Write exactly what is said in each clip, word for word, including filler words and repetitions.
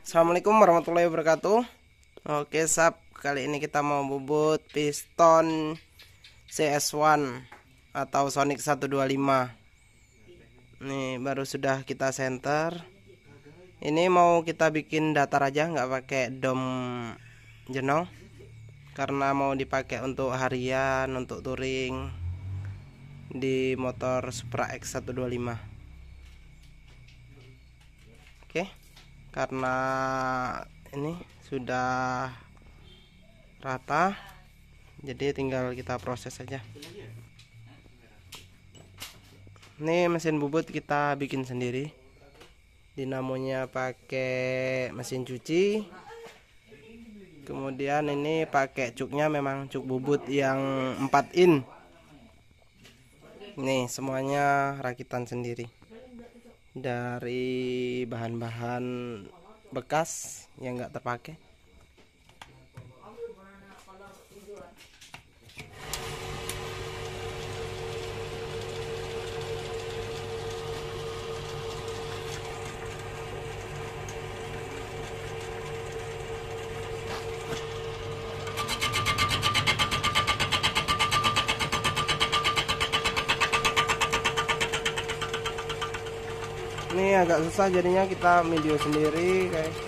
Assalamualaikum warahmatullahi wabarakatuh. Oke sab, kali ini kita mau bubut piston C S satu atau Sonic seratus dua puluh lima. Nih baru sudah kita center. Ini mau kita bikin datar aja, nggak pakai dom jenong, karena mau dipakai untuk harian, untuk touring di motor Supra X seratus dua puluh lima. Oke, karena ini sudah rata, jadi tinggal kita proses saja. Ini mesin bubut kita bikin sendiri, dinamonya pakai mesin cuci. Kemudian ini pakai cuknya memang cuk bubut yang empat in. Nih semuanya rakitan sendiri dari bahan-bahan bekas yang enggak terpakai. Ini agak susah jadinya kita video sendiri guys.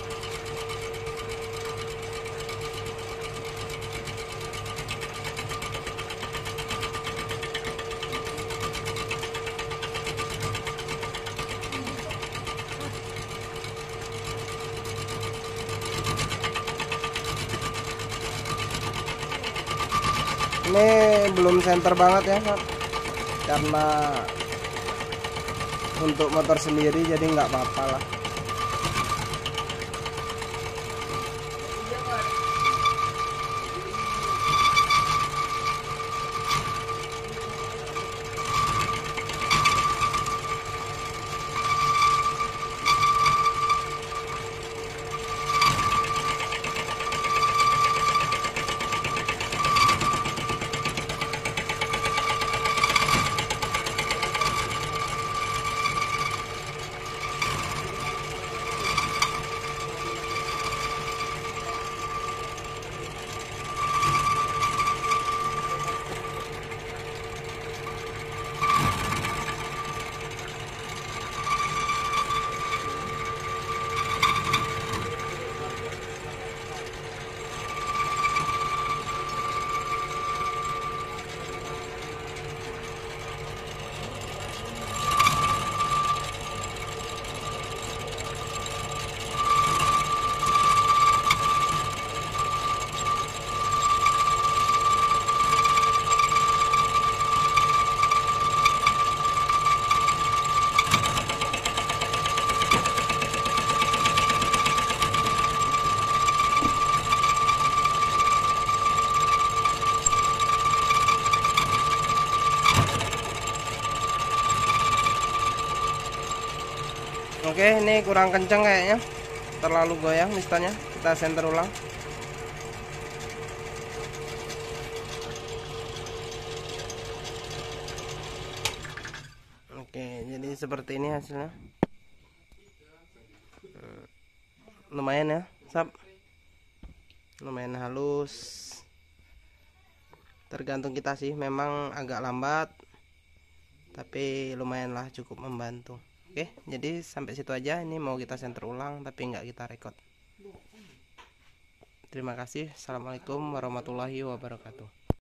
Ini belum center banget ya, karena untuk motor sendiri jadi nggak apa-apa lah. Oke, ini kurang kenceng kayaknya, terlalu goyang pistonnya. Kita center ulang. Oke, jadi seperti ini hasilnya. Lumayan ya, sab. Lumayan halus. Tergantung kita sih, memang agak lambat, tapi lumayan lah, cukup membantu. Oke, jadi sampai situ aja. Ini mau kita center ulang tapi nggak kita record. Terima kasih. Assalamualaikum warahmatullahi wabarakatuh.